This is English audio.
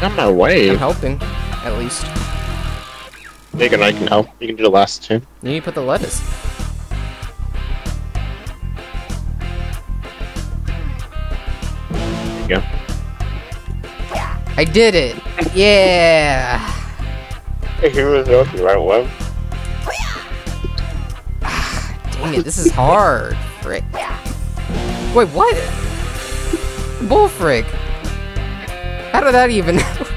On my way. I'm helping, at least. Megan, I can help. You can do the last two. You need to put the lettuce. There you go. I did it! Yeah! He was working right well. Dang it, this is hard. Frick. Wait, what? Bull frick. How did that even...